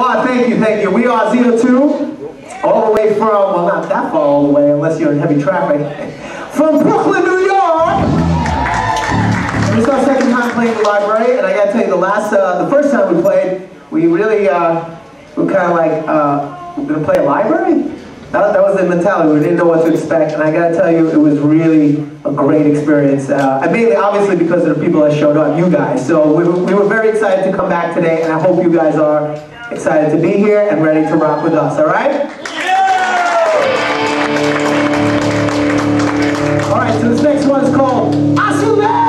Well, thank you. We are ZO2, all the way from, well, not that far all the way, unless you're in heavy traffic, from Brooklyn, New York. This is our second time playing the library, and I gotta tell you, the first time we played, we really, we were kind of like, we're gonna play a library? That was the mentality. We didn't know what to expect, and I gotta tell you, it was really a great experience. And mainly, obviously, because of the people that showed up, you guys. So we were very excited to come back today, and I hope you guys are excited to be here and ready to rock with us, all right? All right, so this next one is called Asume!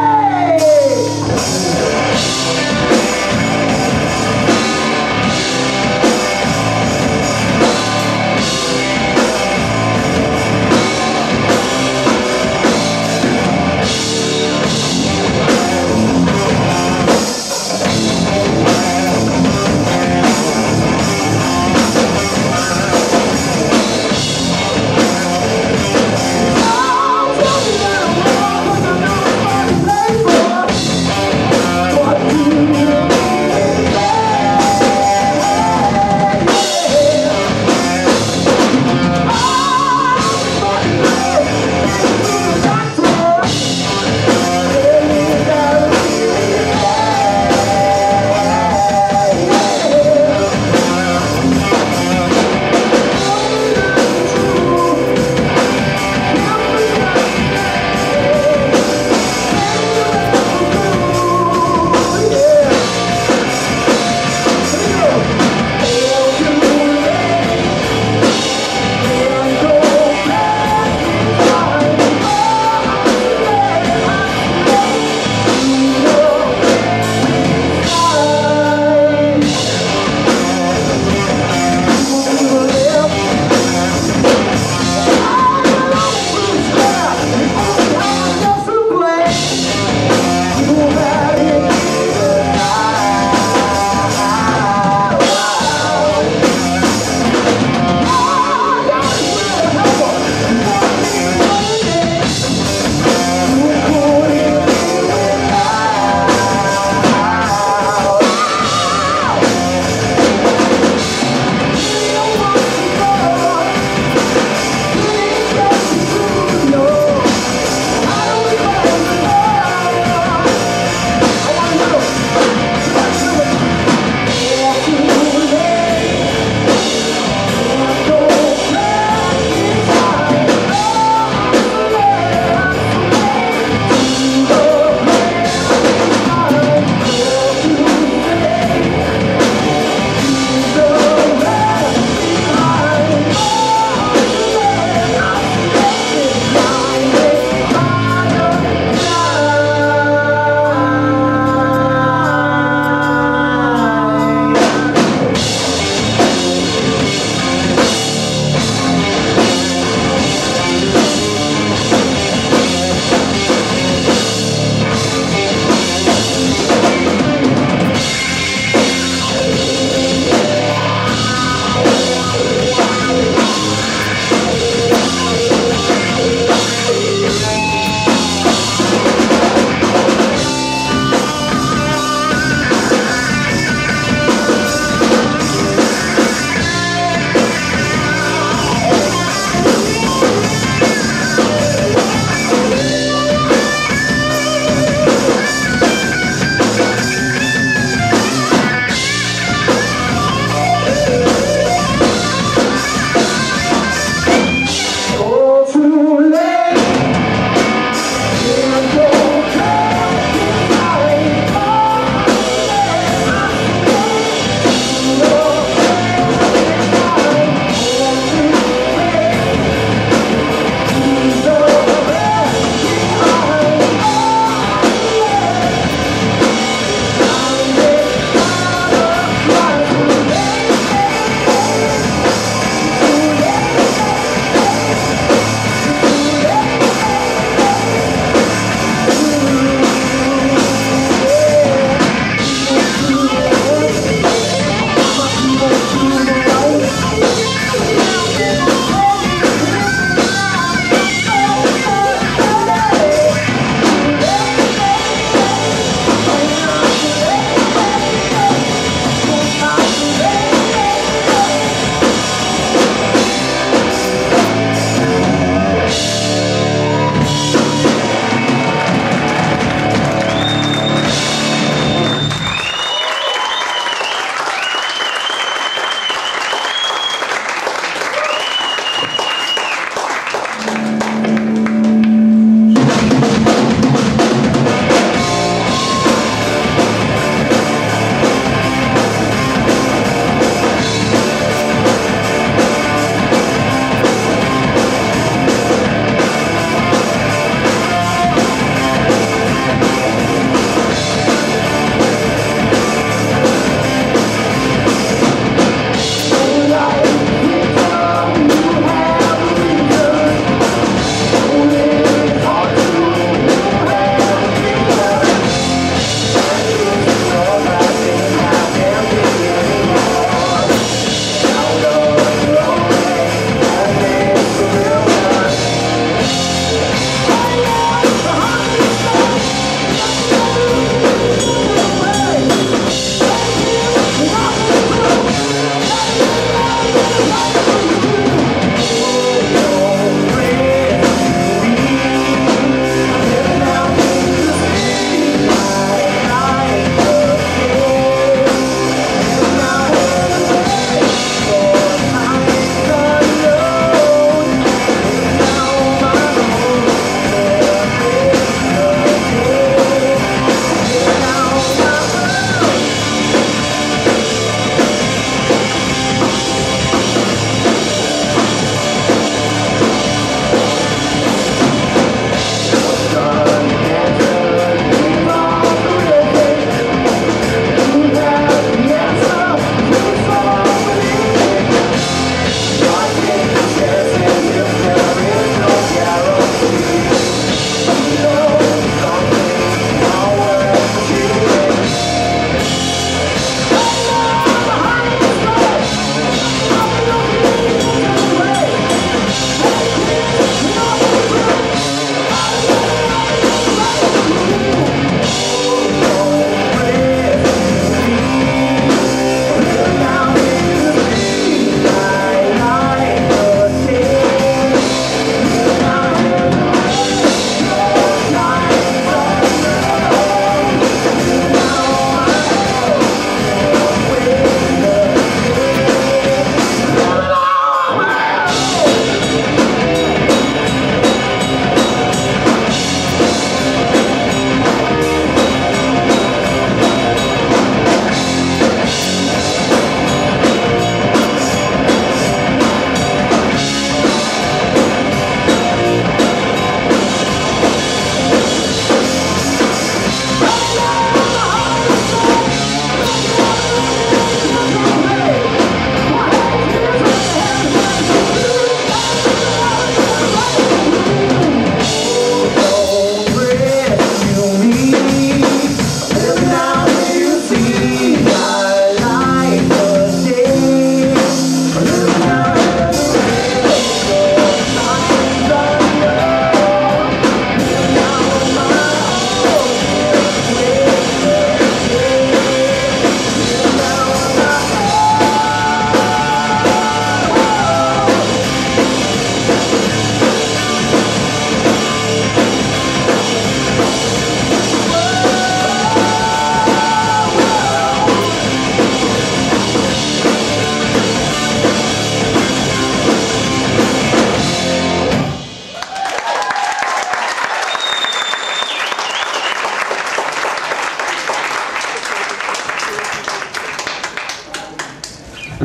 Play!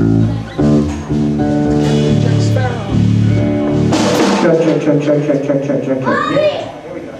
Check. Yeah, here we go.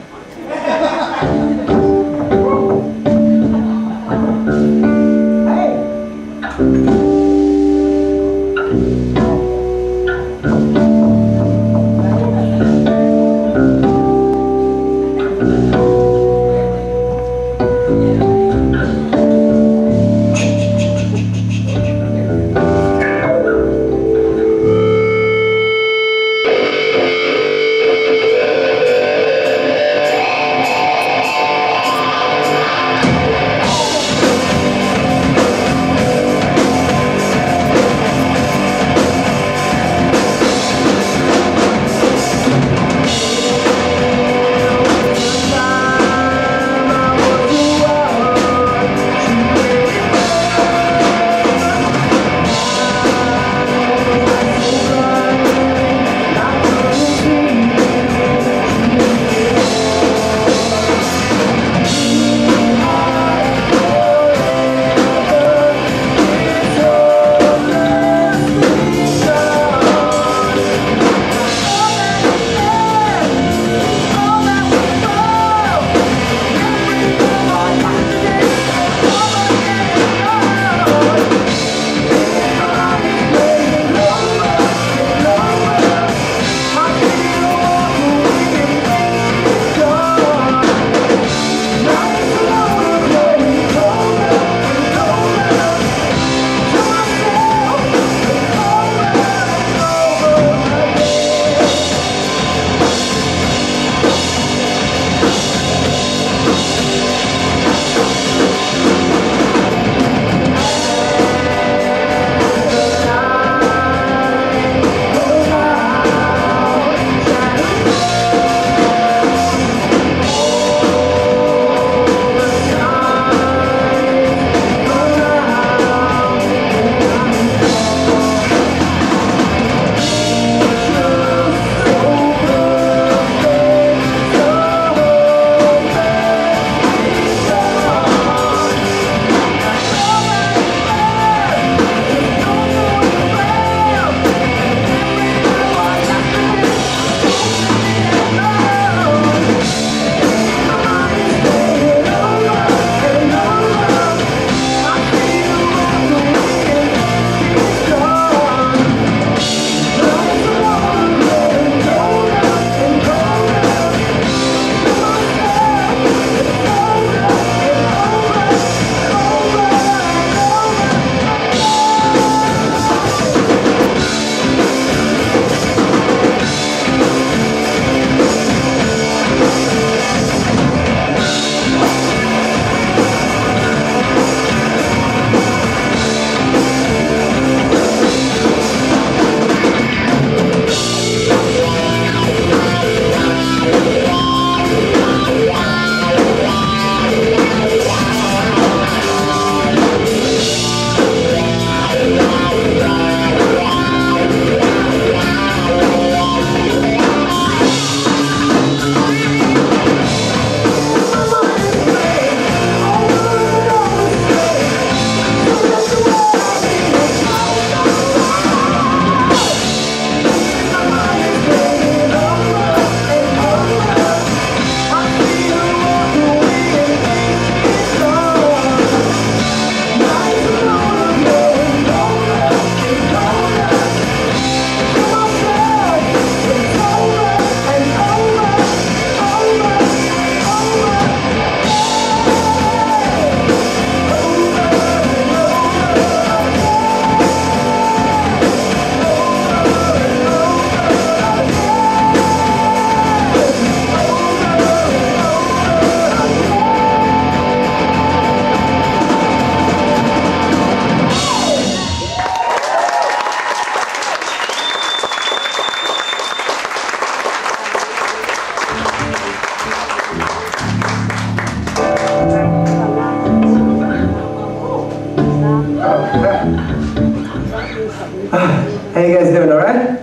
How you guys doing, all right?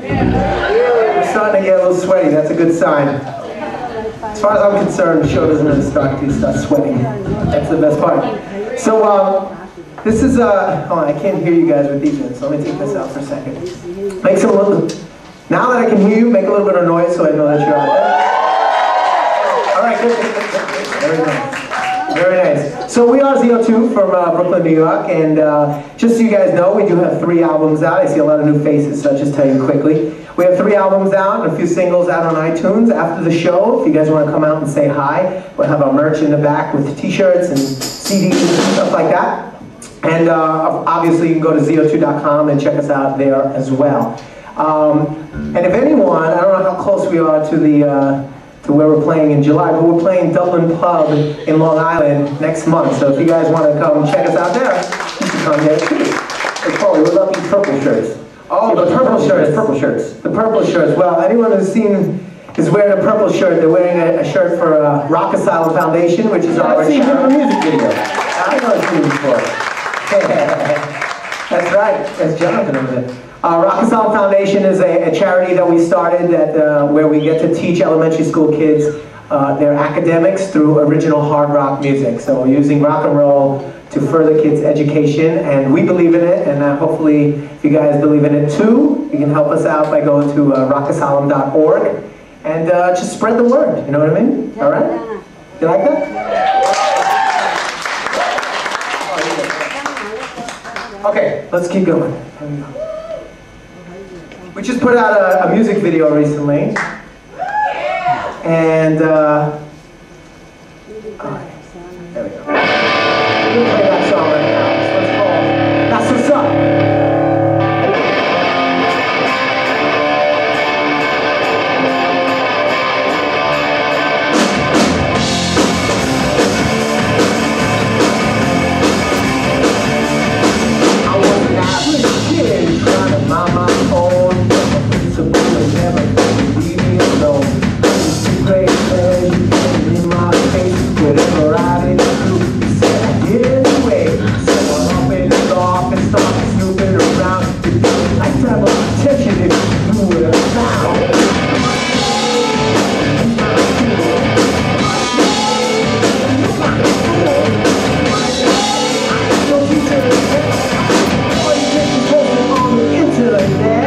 We're starting to get a little sweaty. That's a good sign. As far as I'm concerned, the show doesn't really start until you start sweating. That's the best part. So, This is, oh, I can't hear you guys with these ones, so let me take this out for a second. Make some little, now that I can hear you, make a little bit of noise so I know that you're out there. All right, good. Very nice. Very nice. So we are ZO2 from Brooklyn, New York, and just so you guys know, we do have 3 albums out. I see a lot of new faces, so I'll just tell you quickly. We have 3 albums out and a few singles out on iTunes. After the show, if you guys want to come out and say hi, we'll have our merch in the back with t-shirts and CDs and stuff like that. And obviously you can go to zo2.com and check us out there as well. And if anyone, I don't know how close we are to the to where we're playing in July, but we're playing Dublin Pub in Long Island next month. So if you guys want to come check us out there, you can come there too. Hey Paulie, what about these purple shirts? Oh, yeah, the purple shirts. Purple shirts. The purple shirts. Well, anyone who's seen is wearing a purple shirt. They're wearing a shirt for Rock Asylum Foundation, which is our I've seen him in a music video. I know I've seen him before. That's right. That's Jonathan over there. Rock Asylum Foundation is a charity that we started that where we get to teach elementary school kids their academics through original hard rock music. So we're using rock and roll to further kids' education, and we believe in it, and hopefully if you guys believe in it too, you can help us out by going to rockasylum.org and just spread the word, you know what I mean? All right? You like that? Okay, let's keep going. Here we go. We just put out a music video recently, and there we go. We'll play that song right now. This one's called That's What's Up. I was an average kid trying to mind my own. Some people never leave me alone. Great pleasure, you came in my face, whatever I did do, you said I did anyway. So I'm up in the office, started snooping around. You'd like to have a attention if you knew what I found. Don't you tell me that? All you get is posting on the internet.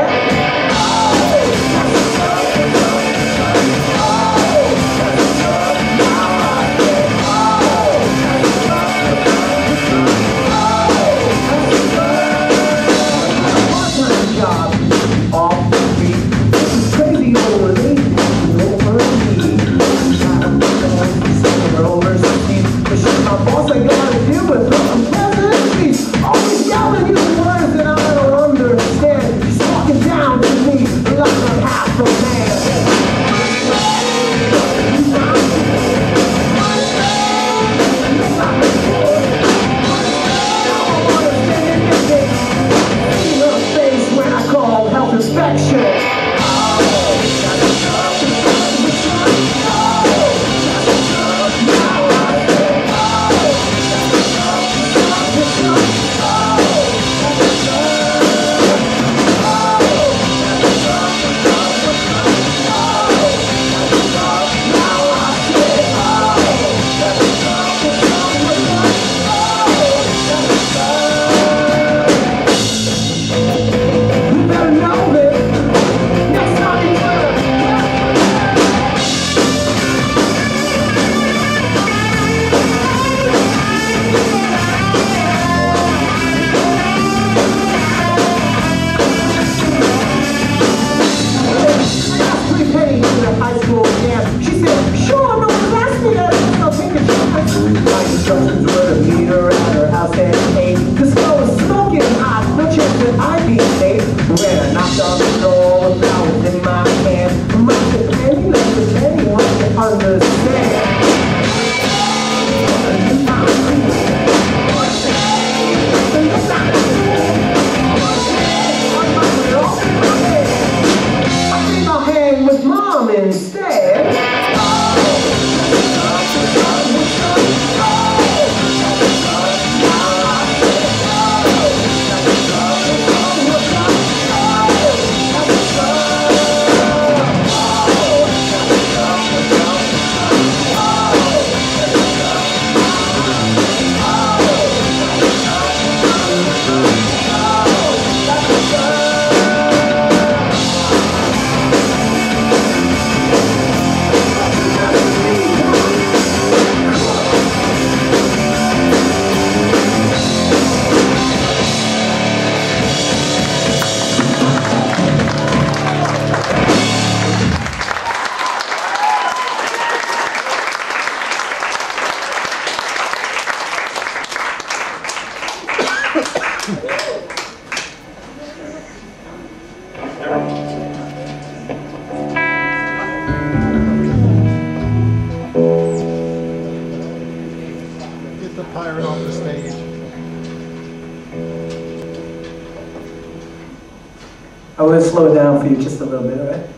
I want to slow it down for you just a little bit, all right?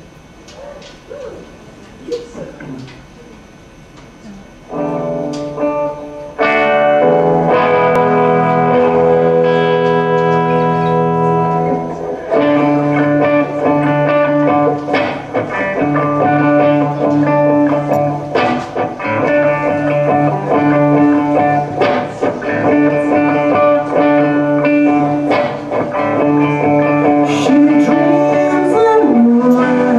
She dreams and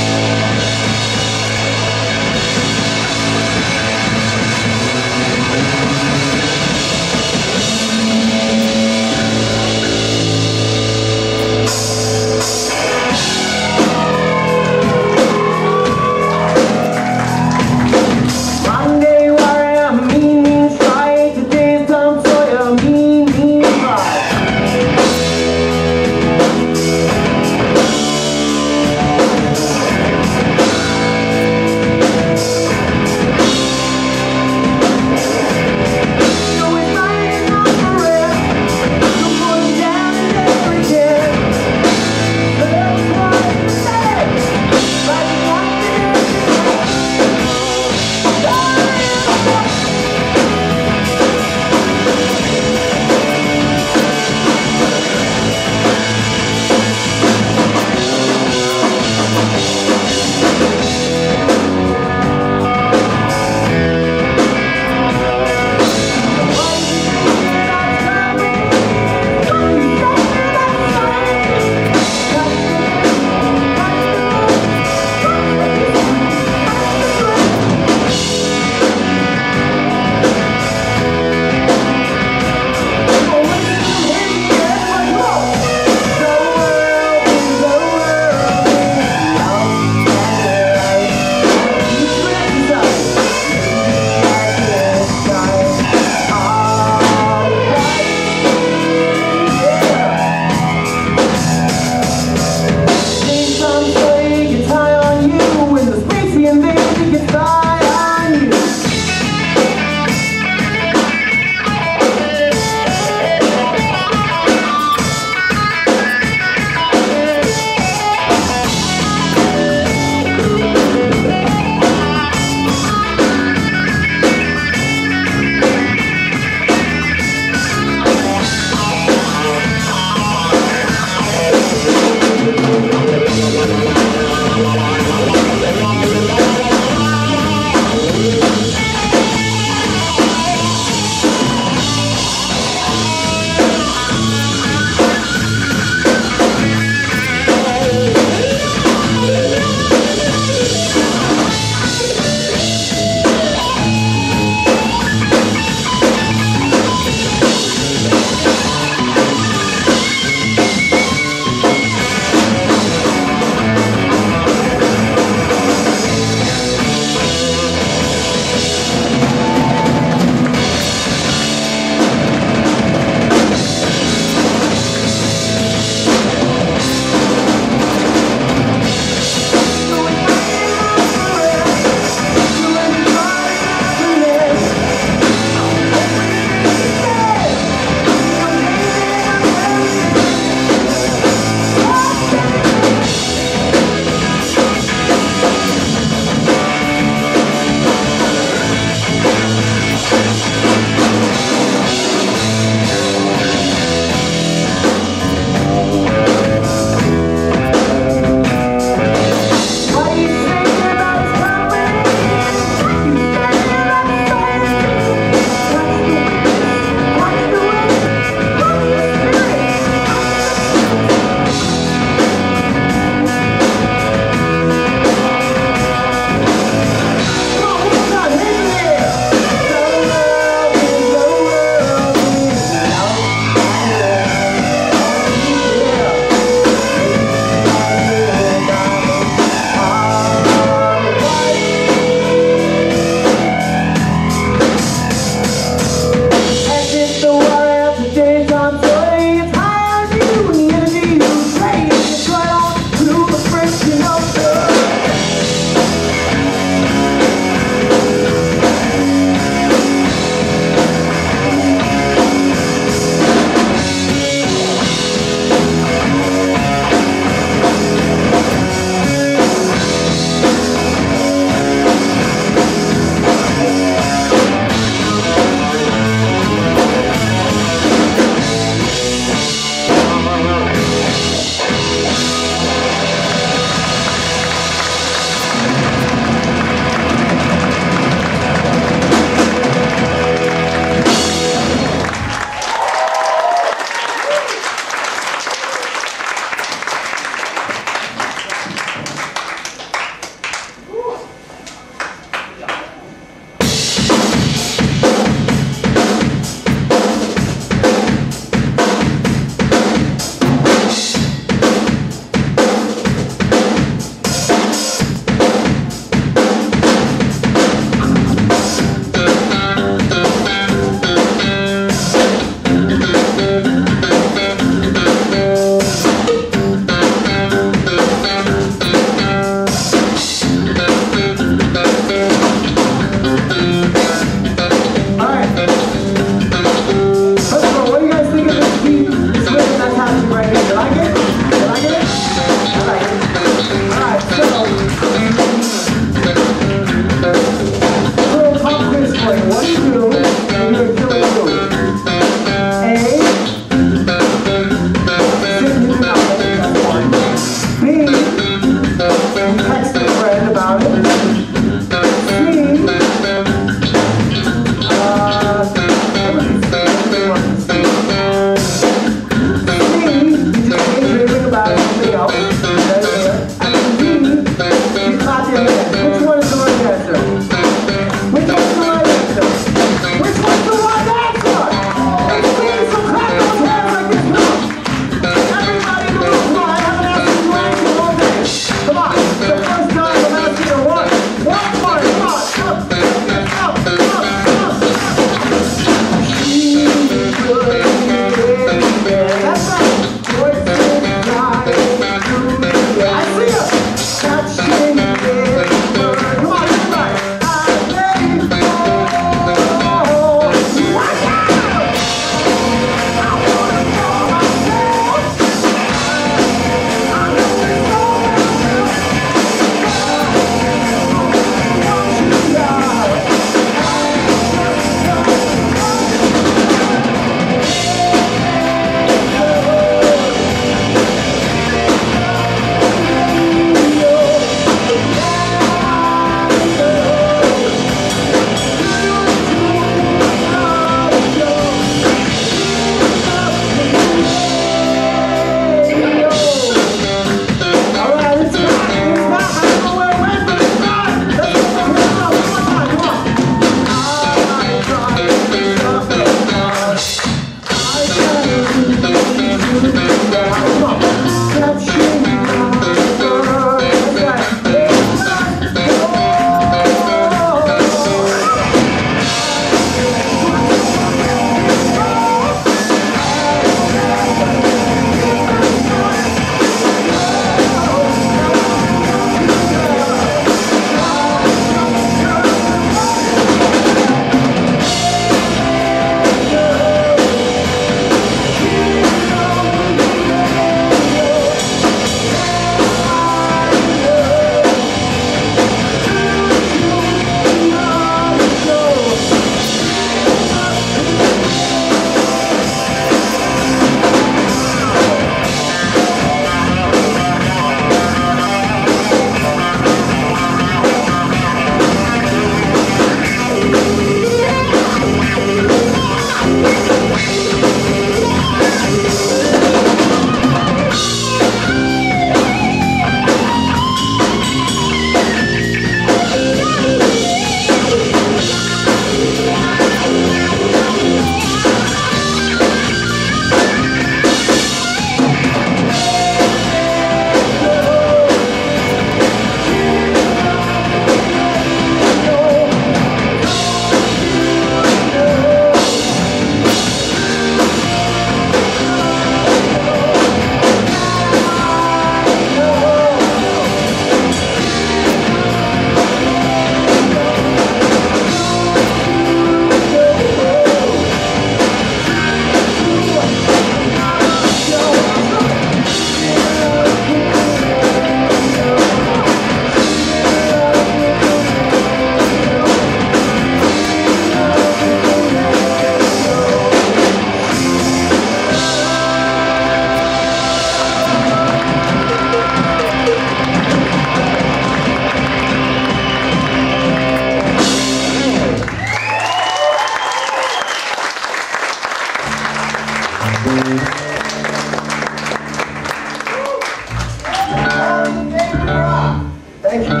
Thank you.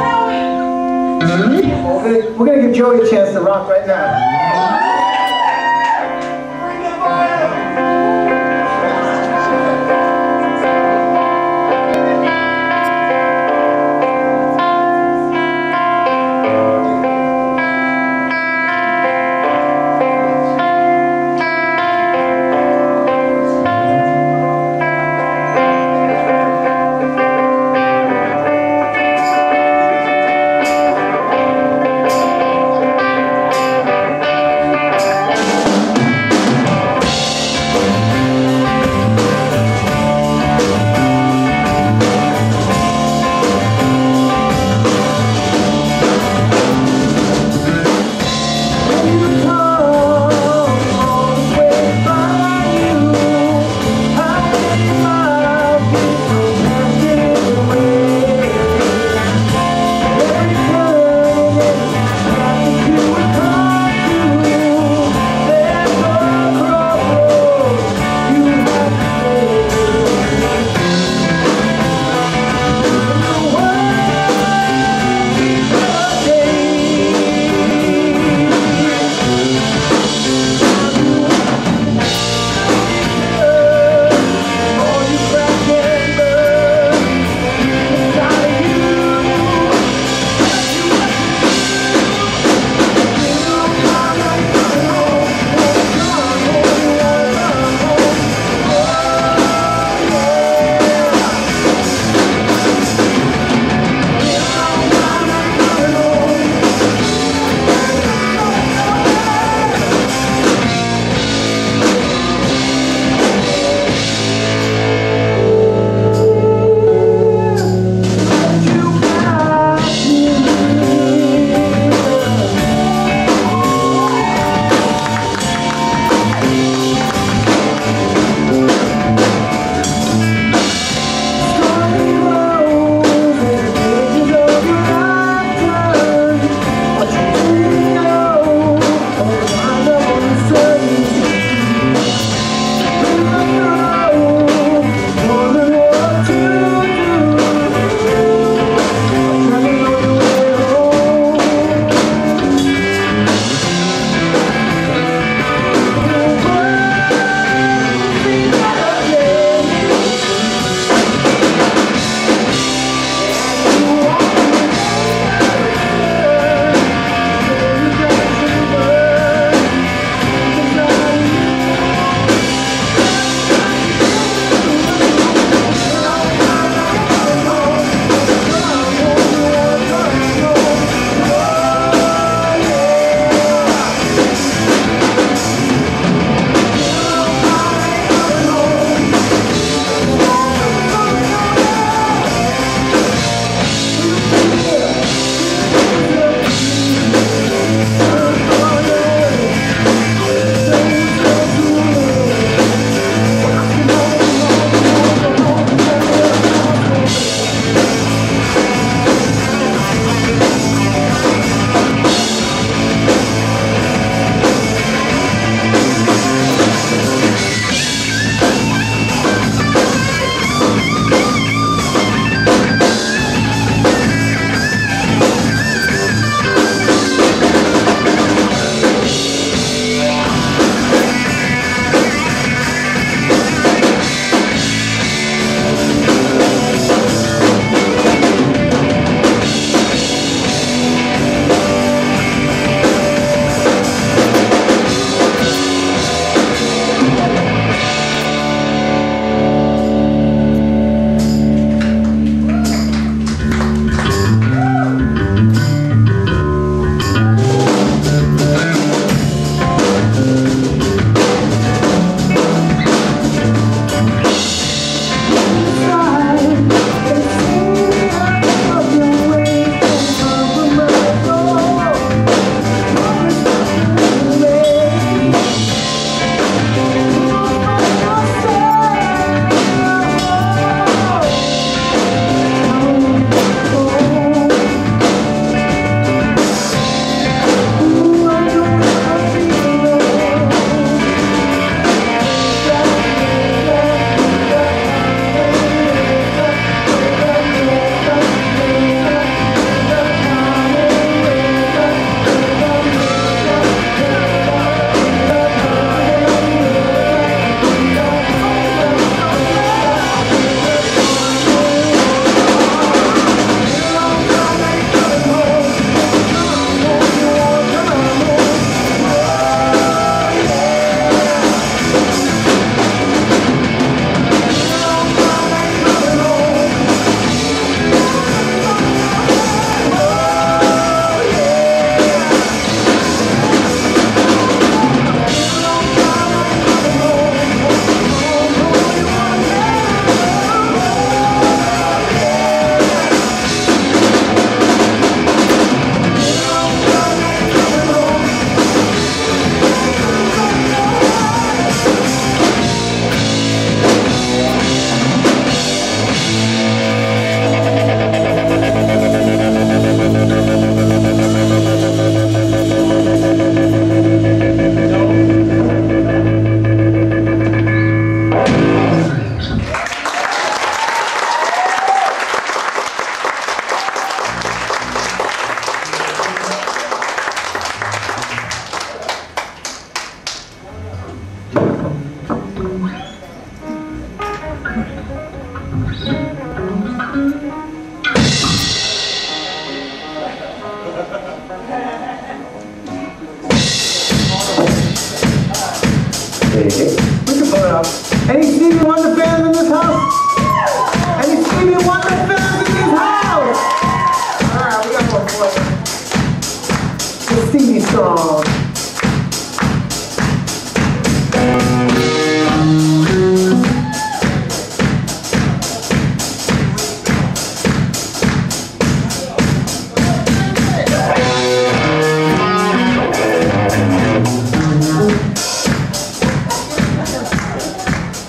We're gonna give Joey a chance to rock right now.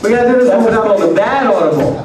We gotta do this one without all the bad audible.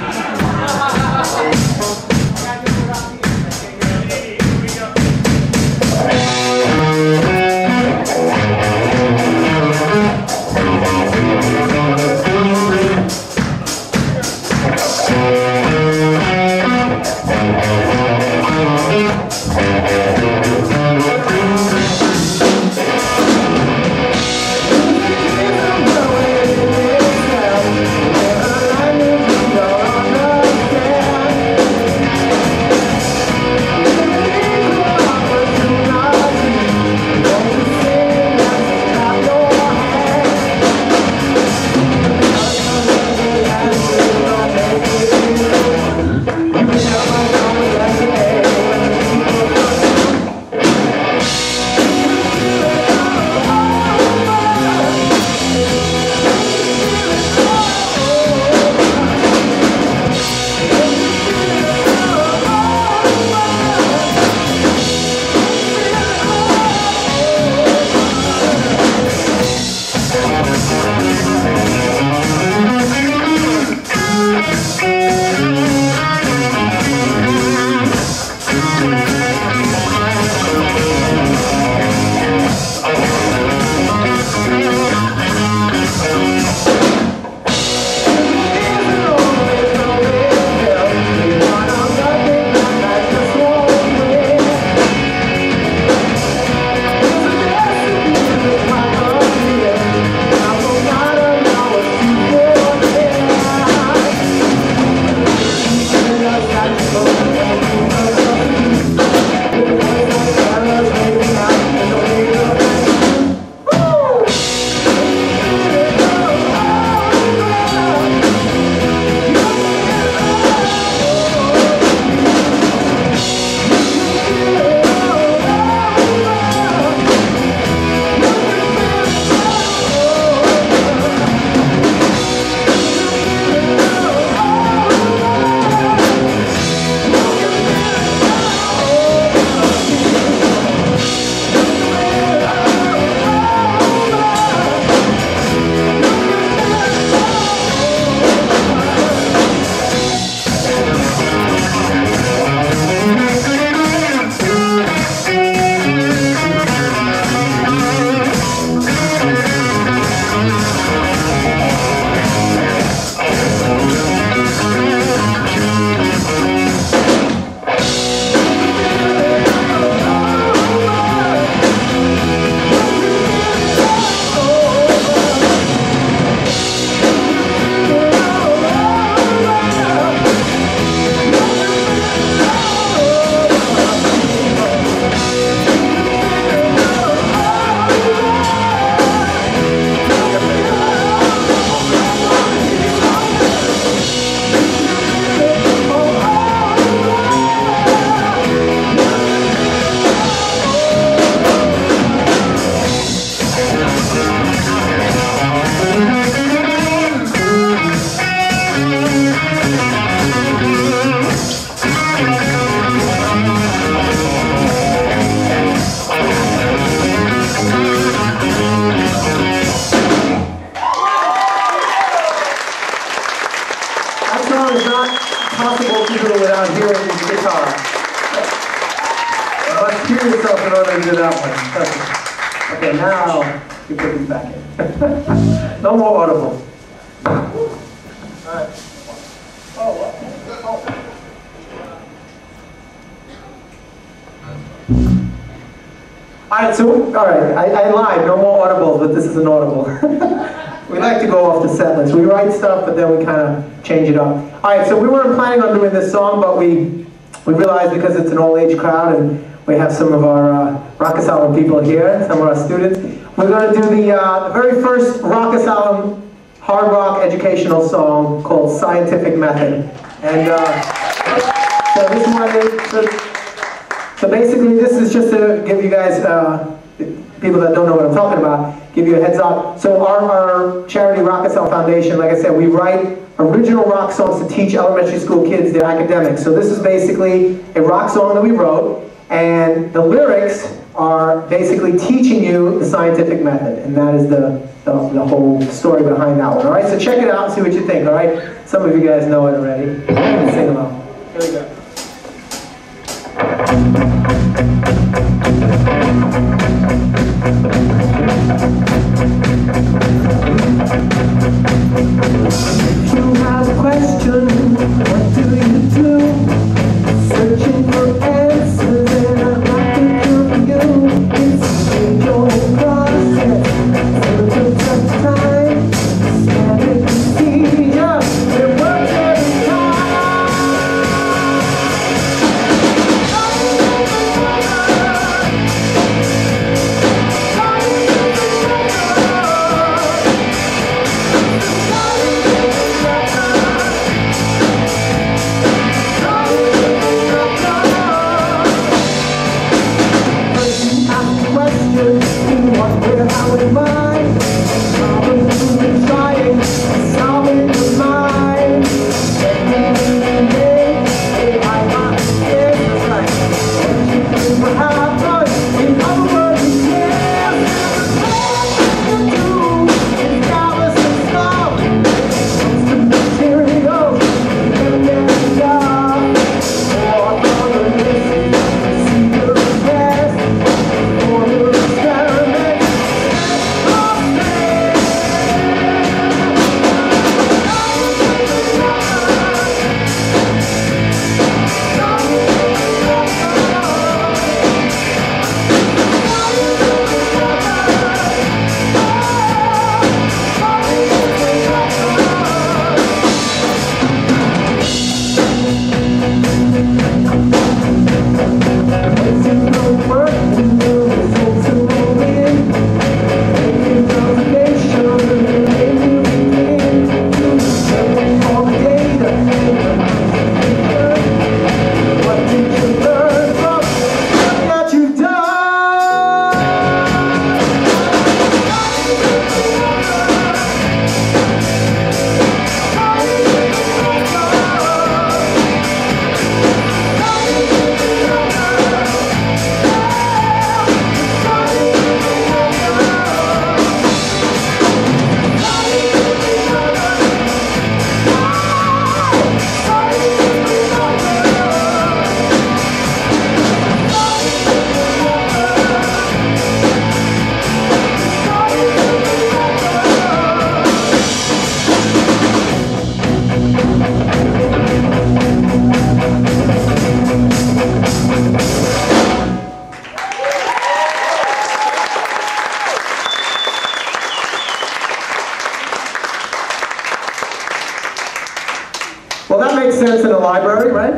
Possible to do without hearing the guitar. You must hear yourself in order to do that one. Okay, now you put these back in. No more audible. Alright. Alright, so, I lied, no more audibles, but this is an audible. We like to go off the set list. We write stuff, but then we kind of change it up. Alright, so we weren't planning on doing this song, but we realized because it's an all-age crowd and we have some of our Rock Asylum people here, some of our students, we're going to do the very first Rock Asylum hard rock educational song called Scientific Method. And so this is why so basically this is just to give you guys, people that don't know what I'm talking about, give you a heads up. So our charity Rock Asylum Foundation, like I said, we write original rock songs to teach elementary school kids their academics. So this is basically a rock song that we wrote, and the lyrics are basically teaching you the scientific method, and that is the the whole story behind that one. All right, so check it out and see what you think. All right, some of you guys know it already. Sing along. Here we go. If you have a question, what do you do? Searching for answers, and I'd like to help you. It's a your process, so take some time, stand and see ya. It works every time. Well, that makes sense in a library, right?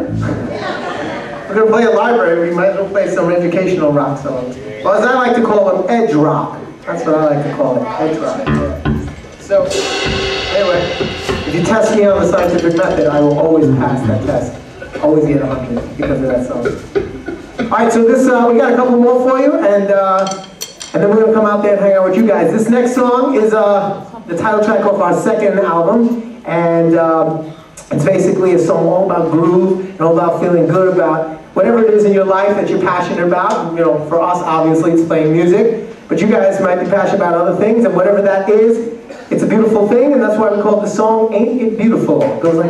We're going to play a library, we might as well play some educational rock songs. Well, as I like to call them, edge rock. That's what I like to call it, edge rock. So, anyway, if you test me on the scientific method, I will always pass that test. Always get 100 because of that song. Alright, so this, we got a couple more for you, and then we're going to come out there and hang out with you guys. This next song is the title track off our second album, and it's basically a song all about groove and all about feeling good about whatever it is in your life that you're passionate about. You know, for us, obviously, it's playing music, but you guys might be passionate about other things, and whatever that is, it's a beautiful thing, and that's why we call the song Ain't It Beautiful. It goes like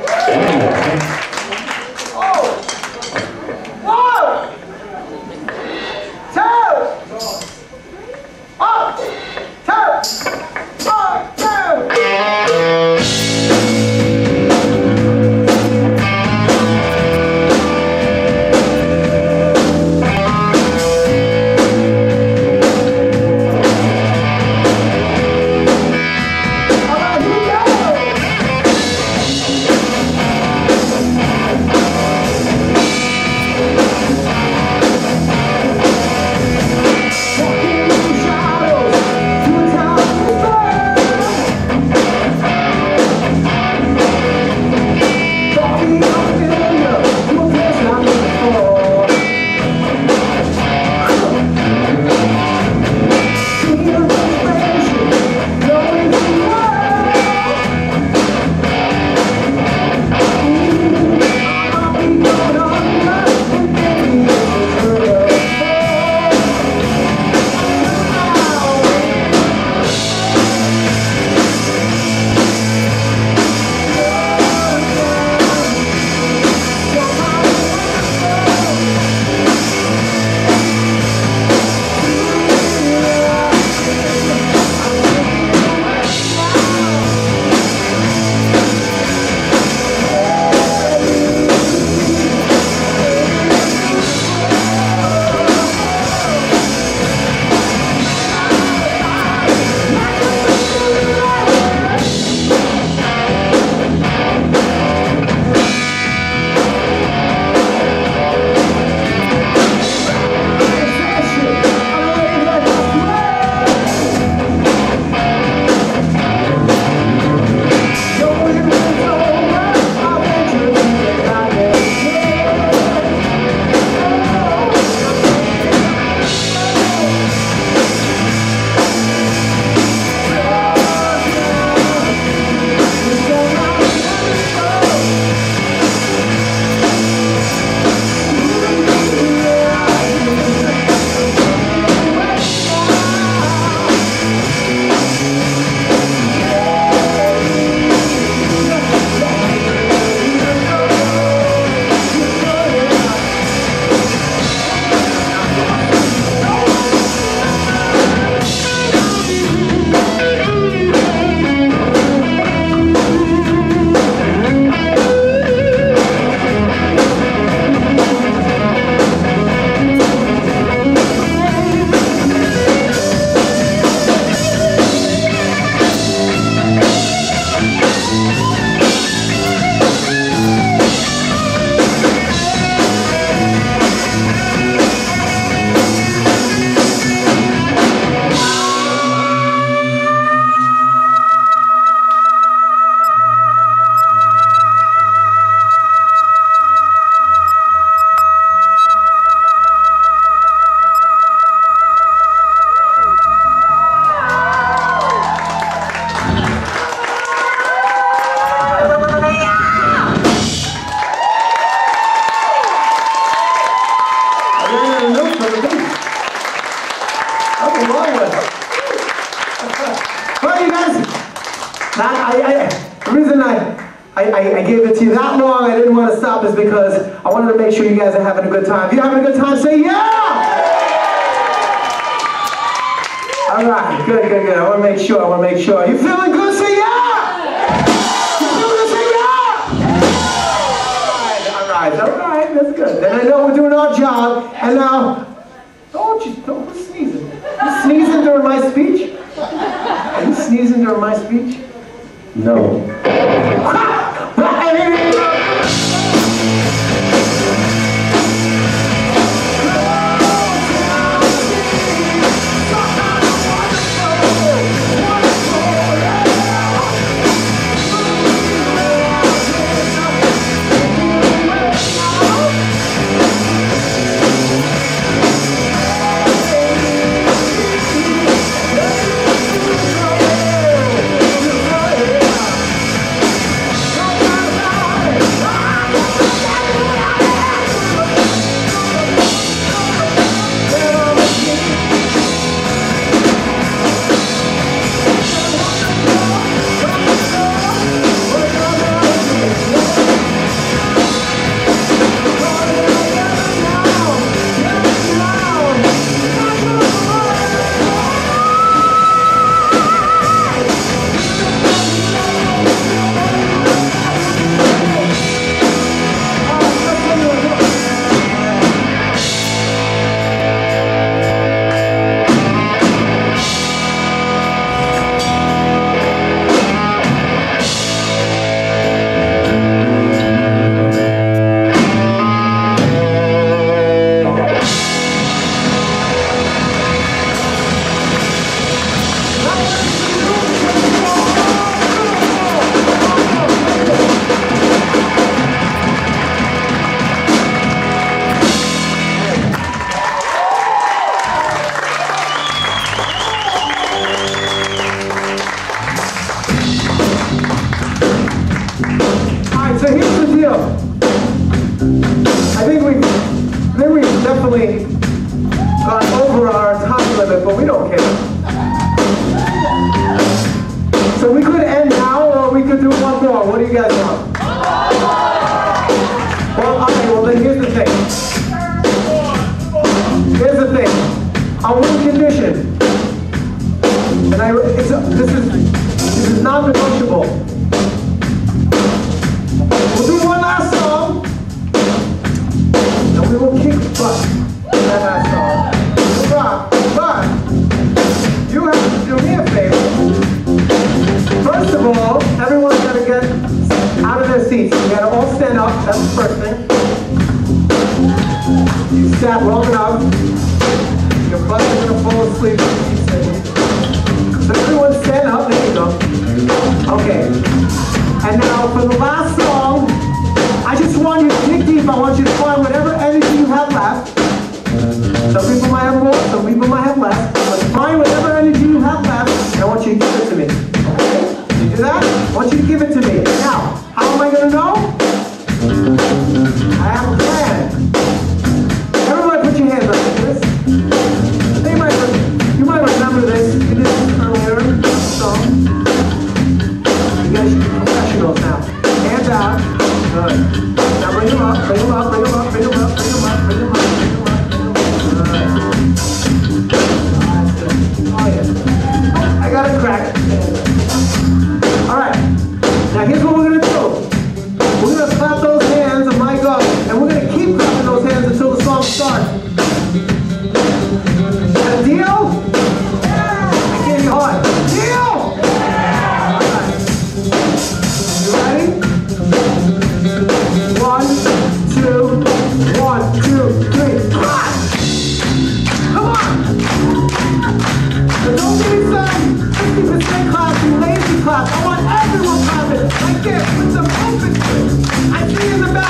this. The reason I gave it to you that long, I didn't want to stop, is because I wanted to make sure you guys are having a good time. If you're having a good time, say yeah! All right, good. I want to make sure. You feeling good? Say yeah! You feeling good? Say yeah! All right, that's good. Then I know we're doing our job, and now, don't sneezing. You sneezing during my speech? Are you sneezing during my speech? No. So here's the deal. I think we've definitely gone over our time limit, but we don't care. So we could end now, or we could do one more. What do you guys want? Well, okay, well then here's the thing. On one condition. And this is non-negotiable. We'll do one last song, and we will kick butt with that last song. But you have to do me a favor. First of all, everyone's got to get out of their seats. You got to all stand up. That's the first thing. You sat long enough. Your butt is going to fall asleep. So everyone stand up. There you go. Okay. And now for the last song, I just want you to dig deep. I want you to find whatever energy you have left. Some people might have more, some people might have less. But find whatever energy you have left, and I want you to give it to me. Okay? You do that? I want you to give it to me. Now, how am I going to know? I have a plan. Everybody put your hands up like this. You might remember this. You did this earlier. So, you guys should be professionals now. Hands out. Good. Now bring them up, bring them up, bring them up, bring them up, bring them up, bring them up, bring them up, bring them up. Good. Oh yeah. I got it cracked. Alright. Now here's what we're going to do. We're going to clap those hands and mic up. And we're going to keep clapping those hands until the song starts. Is that a deal? I gave you hard. Deal! One, two, three, clap! Come on! But don't give me some 50% clap and lazy clap. I want everyone clapping like this with some open. I see you in the back.